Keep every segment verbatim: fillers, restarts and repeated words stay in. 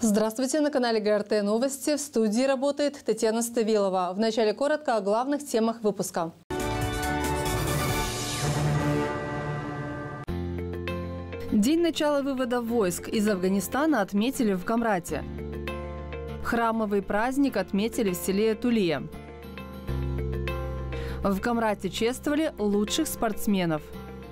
Здравствуйте, на канале ГРТ Новости. В студии работает Татьяна Ставилова. Вначале коротко о главных темах выпуска. День начала вывода войск из Афганистана отметили в Камрате. Храмовый праздник отметили в селе Тулия. В Камрате чествовали лучших спортсменов.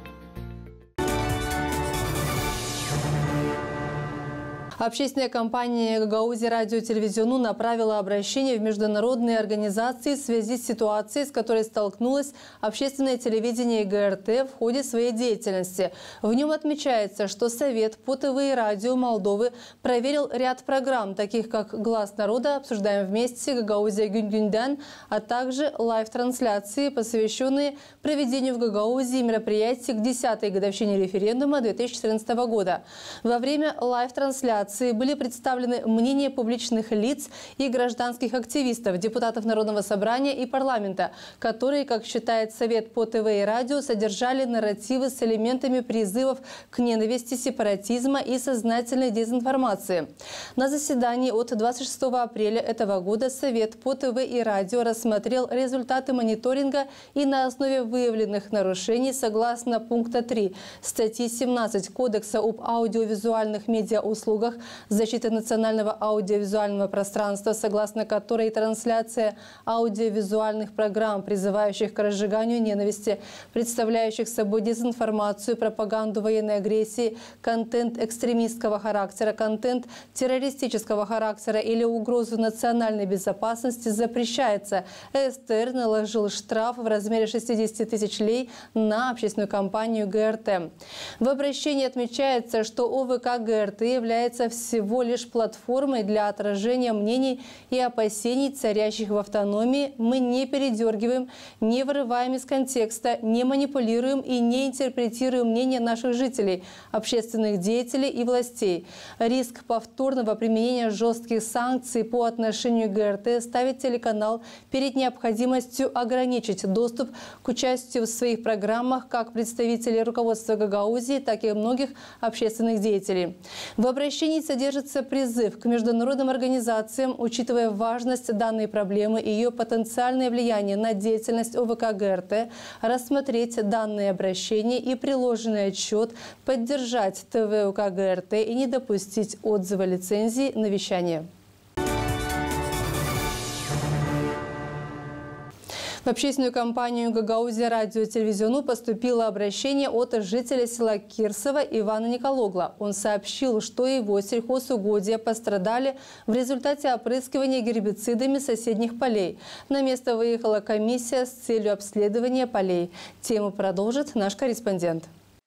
Общественная компания «Гагаузия радио-телевизиону» направила обращение в международные организации в связи с ситуацией, с которой столкнулось общественное телевидение ГРТ в ходе своей деятельности. В нем отмечается, что Совет по ТВ и радио Молдовы проверил ряд программ, таких как «Глаз народа», «Обсуждаем вместе», «Гагаузия Гюн-Гюндан», а также лайв-трансляции, посвященные проведению в Гагаузии мероприятий к десятой годовщине референдума две тысячи четырнадцатого года. Во время лайв-трансляции были представлены мнения публичных лиц и гражданских активистов, депутатов Народного собрания и парламента, которые, как считает Совет по ТВ и радио, содержали нарративы с элементами призывов к ненависти, сепаратизма и сознательной дезинформации. На заседании от двадцать шестого апреля этого года Совет по ТВ и радио рассмотрел результаты мониторинга и на основе выявленных нарушений согласно пункта три статьи семнадцать Кодекса об аудиовизуальных медиауслугах защиты национального аудиовизуального пространства, согласно которой трансляция аудиовизуальных программ, призывающих к разжиганию ненависти, представляющих собой дезинформацию, пропаганду военной агрессии, контент экстремистского характера, контент террористического характера или угрозу национальной безопасности, запрещается. СТР наложил штраф в размере шестидесяти тысяч лей на общественную компанию ГРТ. В обращении отмечается, что ОВК ГРТ является всего лишь платформой для отражения мнений и опасений, царящих в автономии. Мы не передергиваем, не вырываем из контекста, не манипулируем и не интерпретируем мнения наших жителей, общественных деятелей и властей. Риск повторного применения жестких санкций по отношению к ГРТ ставит телеканал перед необходимостью ограничить доступ к участию в своих программах как представителей руководства Гагаузии, так и многих общественных деятелей. В обращении содержится призыв к международным организациям, учитывая важность данной проблемы и ее потенциальное влияние на деятельность ОВК ГРТ, рассмотреть данное обращение и приложенный отчет, поддержать ТВ УК ГРТ и не допустить отзыва лицензии на вещание. В общественную компанию «Гагаузия радио-телевизиону» поступило обращение от жителя села Кирсово Ивана Никологла. Он сообщил, что его сельхозугодия пострадали в результате опрыскивания гербицидами соседних полей. На место выехала комиссия с целью обследования полей. Тему продолжит наш корреспондент.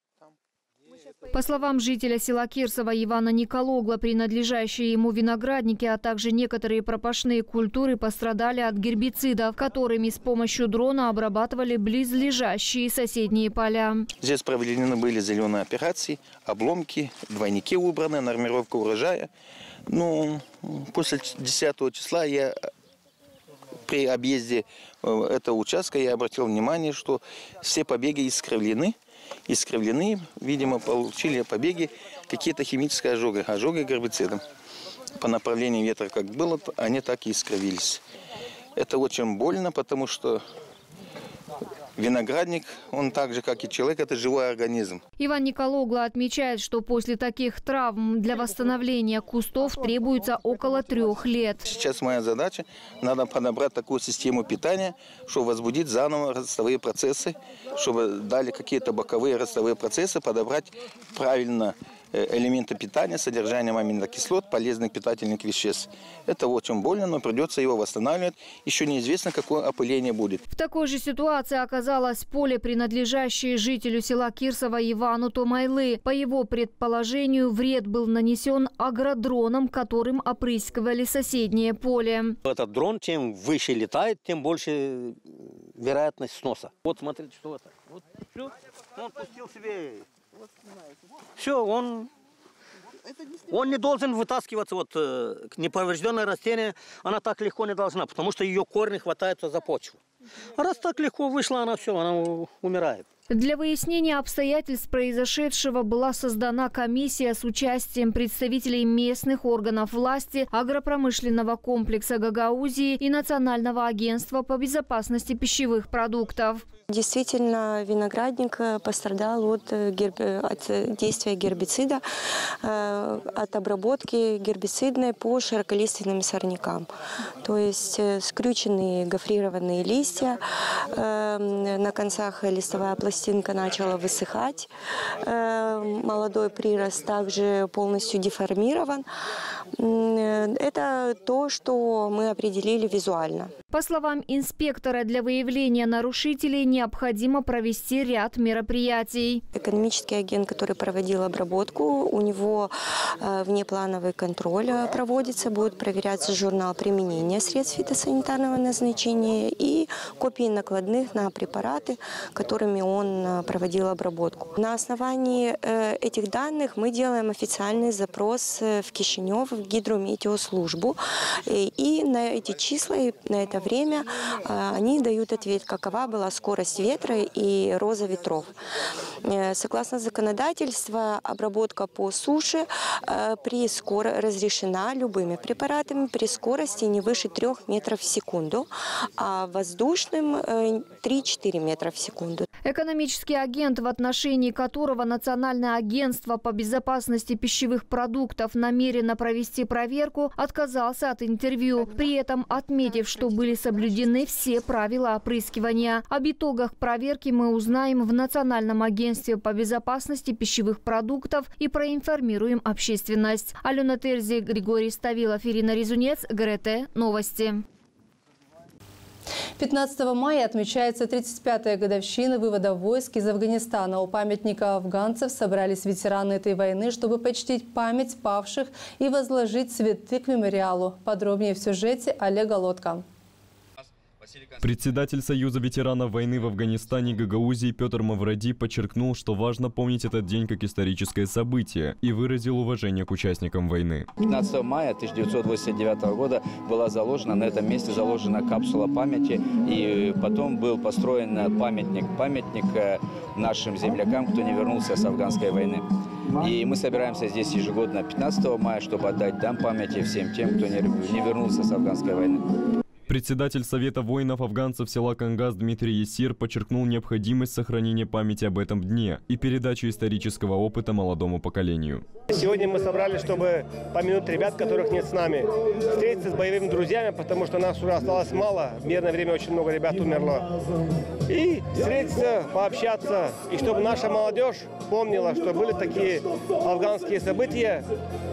По словам жителя села Кирсово Ивана Никологла, принадлежащие ему виноградники, а также некоторые пропашные культуры пострадали от гербицидов, которыми с помощью дрона обрабатывали близлежащие соседние поля. Здесь проведены были зеленые операции, обломки, двойники убраны, нормировка урожая. Ну, после десятого числа я при объезде этого участка я обратил внимание, что все побеги искривлены. Искривлены, видимо, получили побеги какие-то химические ожоги, ожоги гербицидом. По направлению ветра как было, они так и искривились. Это очень больно, потому что виноградник, он так же, как и человек, это живой организм. Иван Никологла отмечает, что после таких травм для восстановления кустов требуется около трех лет. Сейчас моя задача, надо подобрать такую систему питания, чтобы возбудить заново ростовые процессы, чтобы дали какие-то боковые ростовые процессы, подобрать правильно элементы питания, содержанием аминокислот, полезных питательных веществ. Это очень больно, но придется его восстанавливать. Еще неизвестно, какое опыление будет. В такой же ситуации оказалось поле, принадлежащее жителю села Кирсово Ивану Томайлы. По его предположению, вред был нанесен агродроном, которым опрыскивали соседнее поле. Этот дрон, чем выше летает, тем больше вероятность сноса. Вот смотрите, что это. Вот, все, он пустил себе... Все, он, он не должен вытаскиваться. Вот, неповрежденное растение, она так легко не должна, потому что ее корни хватаются за почву. А раз так легко вышло, она все, она умирает. Для выяснения обстоятельств произошедшего была создана комиссия с участием представителей местных органов власти, агропромышленного комплекса Гагаузии и Национального агентства по безопасности пищевых продуктов. Действительно, виноградник пострадал от, герб... от действия гербицида, от обработки гербицидной по широколиственным сорнякам. То есть скрюченные гофрированные листья, на концах листовая пластинка начала высыхать, молодой прирост также полностью деформирован. Это то, что мы определили визуально. По словам инспектора, для выявления нарушителей необходимо провести ряд мероприятий. Экономический агент, который проводил обработку, у него внеплановый контроль проводится, будет проверяться журнал применения средств фитосанитарного назначения и копии накладных на препараты, которыми он проводил обработку. На основании этих данных мы делаем официальный запрос в Кишинев, в гидрометеослужбу, и на эти числа, и на это время они дают ответ, какова была скорость ветра и роза ветров. Согласно законодательству, обработка по суше при скор... разрешена любыми препаратами при скорости не выше трёх метров в секунду, а воздушным три-четыре метра в секунду. Экономический агент, в отношении которого Национальное агентство по безопасности пищевых продуктов намерено провести проверку, отказался от интервью, при этом отметив, что были соблюдены все правила опрыскивания. Об итогах проверки мы узнаем в Национальном агентстве по безопасности пищевых продуктов и проинформируем общественность. Алена Терзи, Григорий Ставилов, Ирина Резунец, ГРТ. Новости. пятнадцатого мая отмечается тридцать пятая годовщина вывода войск из Афганистана. У памятника афганцев собрались ветераны этой войны, чтобы почтить память павших и возложить цветы к мемориалу. Подробнее в сюжете Олега Лодка. Председатель Союза ветеранов войны в Афганистане Гагаузии Петр Мавроди подчеркнул, что важно помнить этот день как историческое событие, и выразил уважение к участникам войны. пятнадцатого мая тысяча девятьсот восемьдесят девятого года была заложена, на этом месте заложена капсула памяти, и потом был построен памятник, памятник нашим землякам, кто не вернулся с афганской войны. И мы собираемся здесь ежегодно пятнадцатого мая, чтобы отдать дан памяти всем тем, кто не вернулся с афганской войны. Председатель Совета воинов-афганцев села Кангас Дмитрий Есир подчеркнул необходимость сохранения памяти об этом дне и передачи исторического опыта молодому поколению. Сегодня мы собрались, чтобы помянуть ребят, которых нет с нами, встретиться с боевыми друзьями, потому что нас уже осталось мало, в мирное время очень много ребят умерло. И встретиться, пообщаться, и чтобы наша молодежь помнила, что были такие афганские события.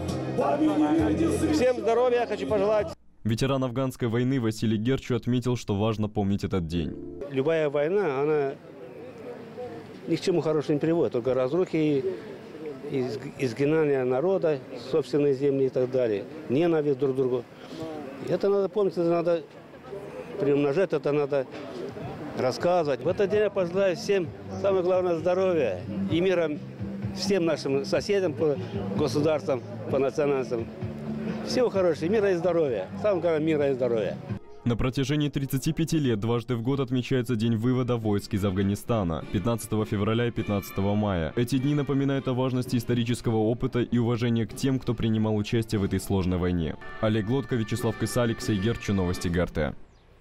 Всем здоровья хочу пожелать. Ветеран афганской войны Василий Герчу отметил, что важно помнить этот день. Любая война, она ни к чему хорошему не приводит, только разрухи, изгнание народа, собственной земли и так далее, ненависть друг к другу. Это надо помнить, это надо приумножать, это надо рассказывать. В этот день я пожелаю всем, самое главное, здоровья и мира всем нашим соседям по государствам, по национальностям. Всего хорошего, мира и здоровья. Самое главное, мира и здоровья. На протяжении тридцати пяти лет дважды в год отмечается День вывода войск из Афганистана – пятнадцатого февраля и пятнадцатого мая. Эти дни напоминают о важности исторического опыта и уважения к тем, кто принимал участие в этой сложной войне. Олег Лодко, Вячеслав Кыса, Алексей Герчу, новости ГРТ.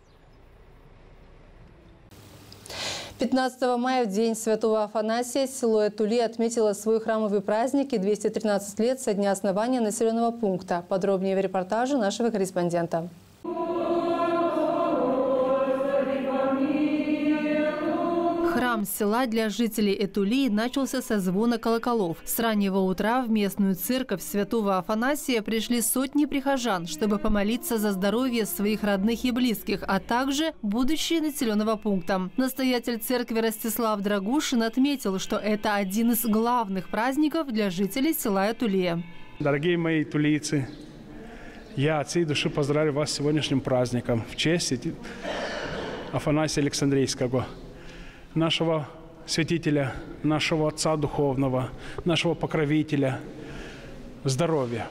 пятнадцатого мая, в день Святого Афанасия, село Этули отметило свой храмовый праздник и двести тринадцать лет со дня основания населенного пункта. Подробнее в репортаже нашего корреспондента. Храм села для жителей Этули начался со звона колоколов. С раннего утра в местную церковь Святого Афанасия пришли сотни прихожан, чтобы помолиться за здоровье своих родных и близких, а также будущее населенного пункта. Настоятель церкви Ростислав Драгушин отметил, что это один из главных праздников для жителей села Этулия. Дорогие мои тулийцы, я от всей души поздравляю вас с сегодняшним праздником в честь Афанасия Александрийского, нашего святителя, нашего отца духовного, нашего покровителя, здоровья,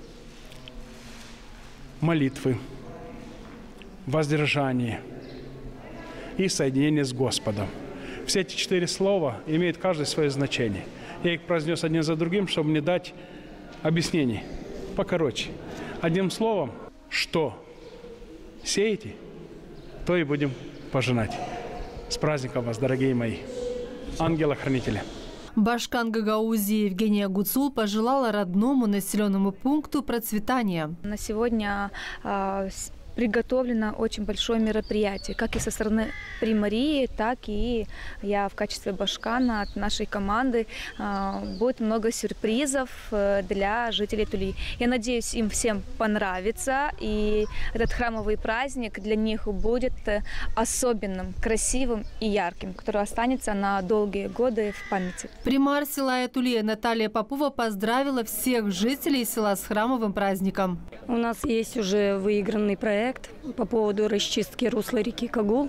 молитвы, воздержания и соединения с Господом. Все эти четыре слова имеют каждое свое значение. Я их произнес один за другим, чтобы мне дать объяснение покороче. Одним словом, что сеете, то и будем пожинать. С праздником вас, дорогие мои ангелы-хранители. Башкан Гагаузии Евгения Гуцул пожелала родному населенному пункту процветания. На сегодня э, приготовлено очень большое мероприятие, как и со стороны Примарии, так и я в качестве башкана от нашей команды. Э, будет много сюрпризов для жителей Тулии. Я надеюсь, им всем понравится, и этот храмовый праздник для них будет особенным, красивым и ярким, который останется на долгие годы в памяти. Примар села Айтулия Наталья Попова поздравила всех жителей села с храмовым праздником. У нас есть уже выигранный проект по поводу расчистки русла реки Кагул.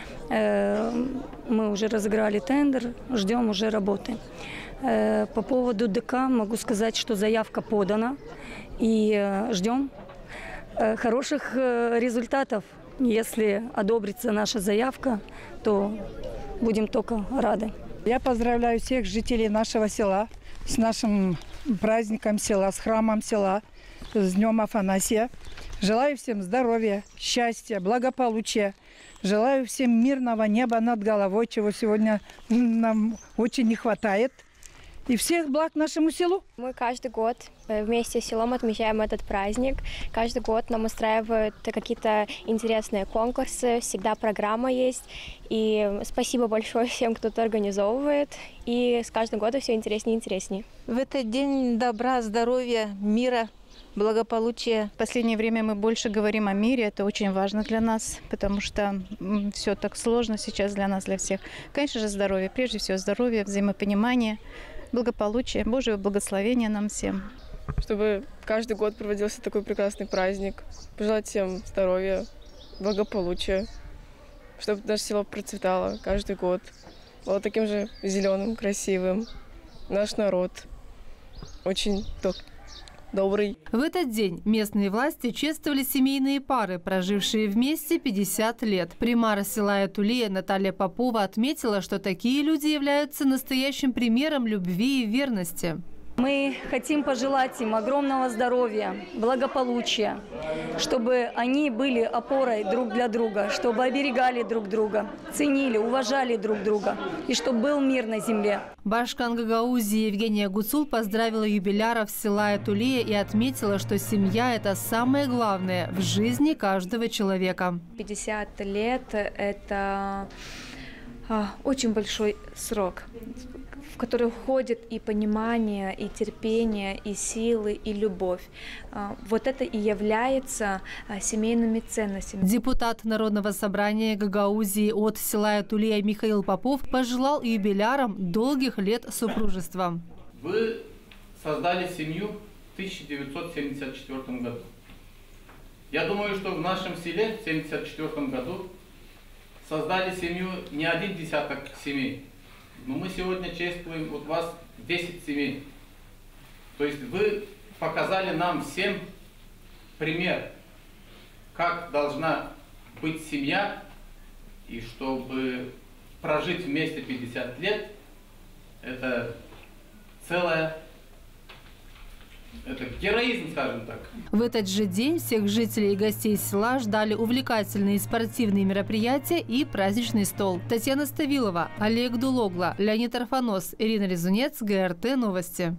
Мы уже разыграли тендер, ждем уже работы. По поводу ДК могу сказать, что заявка подана и ждем хороших результатов. Если одобрится наша заявка, то будем только рады. Я поздравляю всех жителей нашего села с нашим праздником села, с храмом села, с Днем Афанасия. Желаю всем здоровья, счастья, благополучия. Желаю всем мирного неба над головой, чего сегодня нам очень не хватает. И всех благ нашему селу. Мы каждый год вместе с селом отмечаем этот праздник. Каждый год нам устраивают какие-то интересные конкурсы, всегда программа есть. И спасибо большое всем, кто это организовывает. И с каждым годом все интереснее и интереснее. В этот день добра, здоровья, мира, благополучия. В последнее время мы больше говорим о мире. Это очень важно для нас, потому что все так сложно сейчас для нас, для всех. Конечно же, здоровье. Прежде всего здоровье, взаимопонимание, благополучие, Божьего благословения нам всем. Чтобы каждый год проводился такой прекрасный праздник. Пожелать всем здоровья, благополучия. Чтобы наше село процветало каждый год. Было таким же зеленым, красивым. Наш народ очень добрый. В этот день местные власти чествовали семейные пары, прожившие вместе пятьдесят лет. Примар села Айтулия Наталья Попова отметила, что такие люди являются настоящим примером любви и верности. Мы хотим пожелать им огромного здоровья, благополучия, чтобы они были опорой друг для друга, чтобы оберегали друг друга, ценили, уважали друг друга и чтобы был мир на земле. Башкан Гагаузии Евгения Гуцул поздравила юбиляров села Айтулия и отметила, что семья – это самое главное в жизни каждого человека. пятьдесят лет – это очень большой срок, в который входит и понимание, и терпение, и силы, и любовь. Вот это и является семейными ценностями. Депутат Народного собрания Гагаузии от села Айтулия Михаил Попов пожелал юбилярам долгих лет супружества. Вы создали семью в тысяча девятьсот семьдесят четвёртом году. Я думаю, что в нашем селе в семьдесят четвёртом году создали семью не один десяток семей. Но мы сегодня чествуем вот вас десять семей. То есть вы показали нам всем пример, как должна быть семья, и чтобы прожить вместе пятьдесят лет, это целая, это героизм, скажем так. В этот же день всех жителей и гостей села ждали увлекательные спортивные мероприятия и праздничный стол. Татьяна Ставилова, Олег Дулогла, Леонид Арфанос, Ирина Резунец, ГРТ Новости.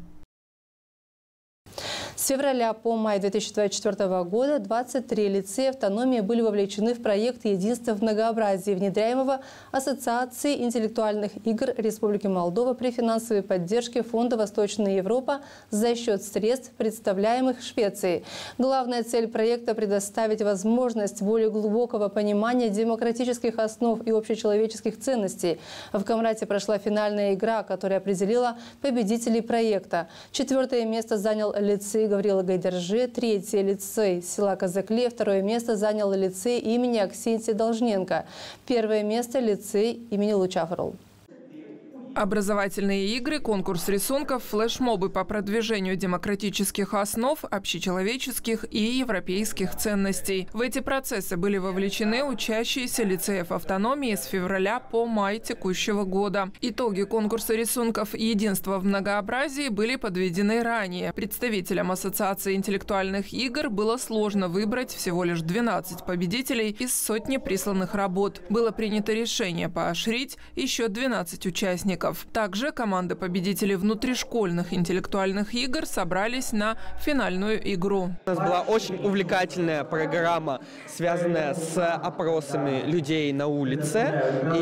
С февраля по май две тысячи двадцать четвёртого года двадцать три лицея автономии были вовлечены в проект «Единство в многообразии», внедряемого Ассоциацией интеллектуальных игр Республики Молдова при финансовой поддержке Фонда Восточная Европа за счет средств, представляемых Швецией. Главная цель проекта – предоставить возможность более глубокого понимания демократических основ и общечеловеческих ценностей. В Камрате прошла финальная игра, которая определила победителей проекта. Четвертое место занял лицей Гаврила Гайдержи, третье – лицей села Казакле, второе место занял лицей имени Аксентия Должненко, первое место – лицей имени Лучафрол. Образовательные игры, конкурс рисунков, флешмобы по продвижению демократических основ, общечеловеческих и европейских ценностей. В эти процессы были вовлечены учащиеся лицеев автономии с февраля по май текущего года. Итоги конкурса рисунков «Единство в многообразии» были подведены ранее. Представителям Ассоциации интеллектуальных игр было сложно выбрать всего лишь двенадцать победителей из сотни присланных работ. Было принято решение поощрить еще двенадцать участников. Также команды победителей внутришкольных интеллектуальных игр собрались на финальную игру. У нас была очень увлекательная программа, связанная с опросами людей на улице.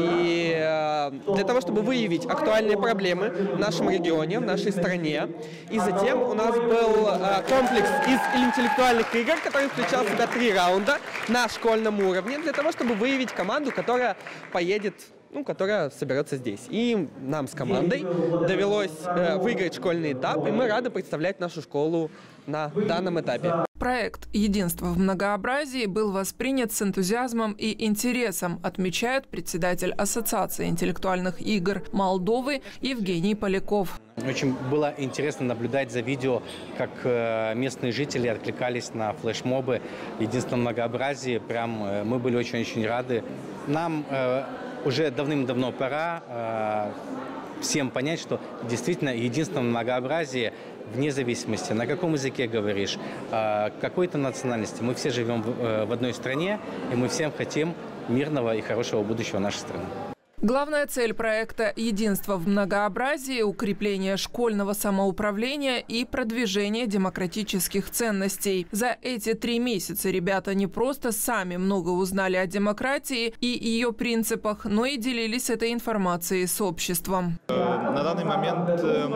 И для того, чтобы выявить актуальные проблемы в нашем регионе, в нашей стране. И затем у нас был комплекс из интеллектуальных игр, который включал в себя три раунда на школьном уровне, для того, чтобы выявить команду, которая поедет, ну, которая соберется здесь. И нам с командой довелось э, выиграть школьный этап, и мы рады представлять нашу школу на данном этапе. Проект «Единство в многообразии» был воспринят с энтузиазмом и интересом, отмечает председатель Ассоциации интеллектуальных игр Молдовы Евгений Поляков. Очень было интересно наблюдать за видео, как местные жители откликались на флешмобы «Единство в многообразии». Прям мы были очень-очень рады. Нам э, уже давным-давно пора э, всем понять, что действительно единство в многообразии, вне зависимости, на каком языке говоришь, э, какой-то национальности. Мы все живем в, э, в одной стране, и мы всем хотим мирного и хорошего будущего нашей страны. Главная цель проекта «Единство в многообразии» – укрепление школьного самоуправления и продвижение демократических ценностей. За эти три месяца ребята не просто сами много узнали о демократии и ее принципах, но и делились этой информацией с обществом. На данный момент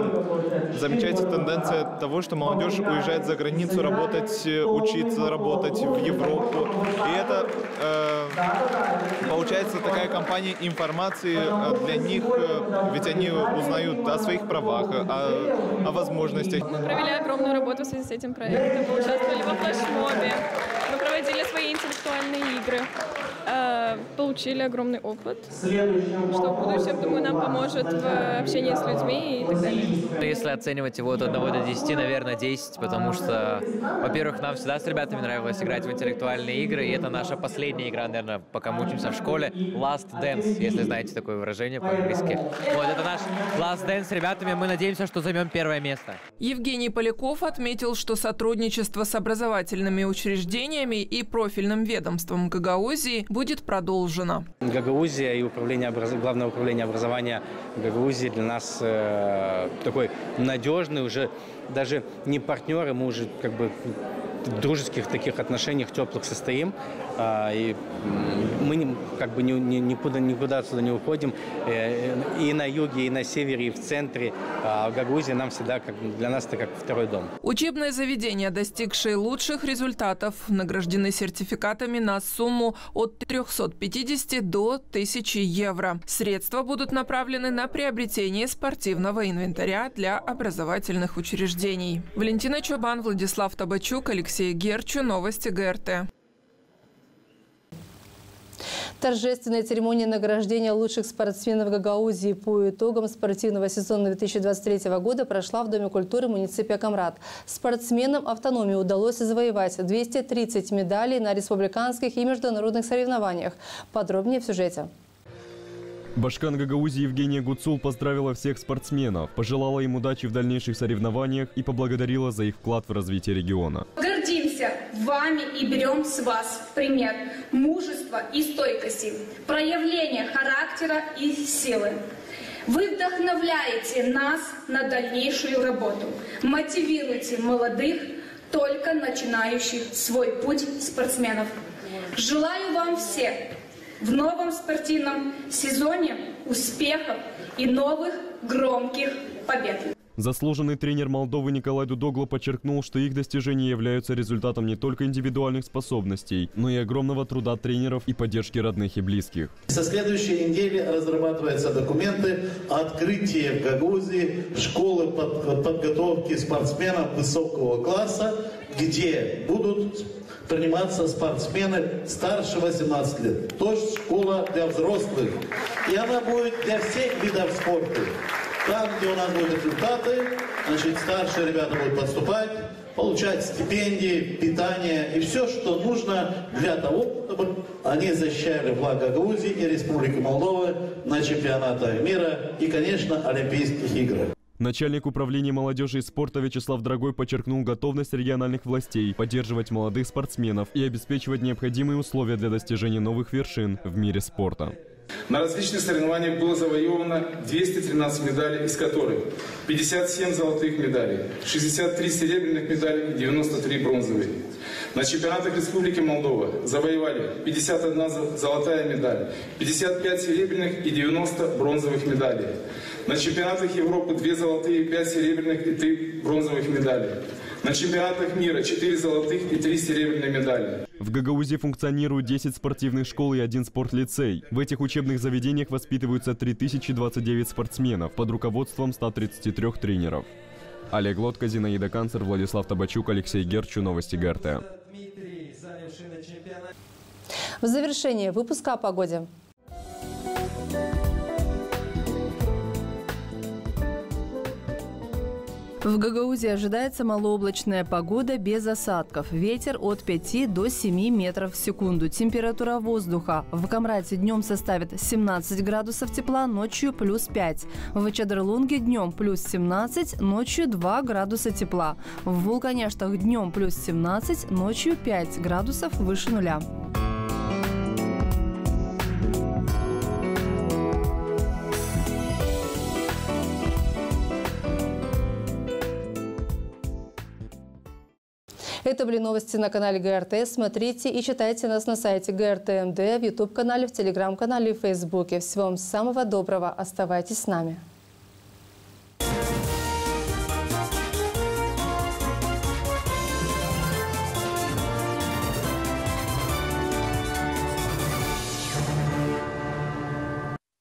замечается тенденция того, что молодежь уезжает за границу работать, учиться работать в Европу. И это получается такая кампания информации для них, ведь они узнают о своих правах, о, о возможностях. Мы провели огромную работу в связи с этим проектом, мы участвовали во флешмобе, мы проводили свои интеллектуальные игры, получили огромный опыт, что в будущем, думаю, нам поможет в общении с людьми и так далее. Если оценивать его от одного до десяти, наверное, десять, потому что, во-первых, нам всегда с ребятами нравилось играть в интеллектуальные игры, и это наша последняя игра, наверное, пока мы учимся в школе. Last Dance, если знаете такое выражение по-английски. Вот, это наш Last Dance с ребятами, мы надеемся, что займем первое место. Евгений Поляков отметил, что сотрудничество с образовательными учреждениями и профильным ведомством Гагаузии будет продолжено. Гагаузия и управление, главное управление образования Гагаузии для нас э, такой надежный, уже даже не партнеры, мы уже как бы в дружеских таких отношениях теплых состоим. А, и мы не, как бы ни, ни, никуда, никуда отсюда не уходим. И на юге, и на севере, и в центре. А Гагаузия нам всегда, как, для нас это как второй дом. Учебные заведения, достигшие лучших результатов, награждены сертификатами на сумму от трёхсот пятидесяти до тысячи евро. Средства будут направлены на приобретение спортивного инвентаря для образовательных учреждений. Валентина Чубан, Владислав Табачук, Алексей Герчу. Новости ГРТ. Торжественная церемония награждения лучших спортсменов Гагаузии по итогам спортивного сезона две тысячи двадцать третьего года прошла в Доме культуры муниципия Камрад. Спортсменам автономии удалось завоевать двести тридцать медалей на республиканских и международных соревнованиях. Подробнее в сюжете. Башкан Гагаузии Евгения Гуцул поздравила всех спортсменов, пожелала им удачи в дальнейших соревнованиях и поблагодарила за их вклад в развитие региона. Гордимся вами и берем с вас пример мужества и стойкости, проявления характера и силы. Вы вдохновляете нас на дальнейшую работу, мотивируете молодых, только начинающих свой путь спортсменов. Желаю вам всех в новом спортивном сезоне успехов и новых громких побед. Заслуженный тренер Молдовы Николай Дудогло подчеркнул, что их достижения являются результатом не только индивидуальных способностей, но и огромного труда тренеров и поддержки родных и близких. Со следующей недели разрабатываются документы о открытии в Гагаузии школы под, подготовки спортсменов высокого класса, где будут приниматься спортсмены старше восемнадцати лет. То есть школа для взрослых. И она будет для всех видов спорта. Там, где у нас будут результаты, значит, старшие ребята будут поступать, получать стипендии, питание и все, что нужно для того, чтобы они защищали флаг Гагаузии и Республики Молдова на чемпионатах мира и, конечно, Олимпийских играх. Начальник управления молодежи и спорта Вячеслав Драгой подчеркнул готовность региональных властей поддерживать молодых спортсменов и обеспечивать необходимые условия для достижения новых вершин в мире спорта. На различных соревнованиях было завоевано двести тринадцать медалей, из которых пятьдесят семь золотых медалей, шестьдесят три серебряных медали и девяносто три бронзовые. На чемпионатах Республики Молдова завоевали пятьдесят одна золотая медаль, пятьдесят пять серебряных и девяносто бронзовых медалей. На чемпионатах Европы две золотые, пять серебряных и три бронзовых медали. На чемпионатах мира четыре золотых и три серебряные медали. В Гагаузии функционируют десять спортивных школ и один спортлицей. В этих учебных заведениях воспитываются три тысячи двадцать девять спортсменов под руководством ста тридцати трёх тренеров. Олег Лодка, Зинаида Канцер, Владислав Табачук, Алексей Герчу. Новости ГРТ. В завершении выпуска о погоде. В Гагаузии ожидается малооблачная погода без осадков. Ветер от пяти до семи метров в секунду. Температура воздуха в Камрате днем составит семнадцать градусов тепла, ночью плюс пять. В Чадрлунге днем плюс семнадцать, ночью два градуса тепла. В Вулканяштах днем плюс семнадцать, ночью пять градусов выше нуля. Это были новости на канале ГРТ. Смотрите и читайте нас на сайте ГРТ МД, в ютуб-канале, в телеграм-канале и в фейсбуке. Всего вам самого доброго. Оставайтесь с нами.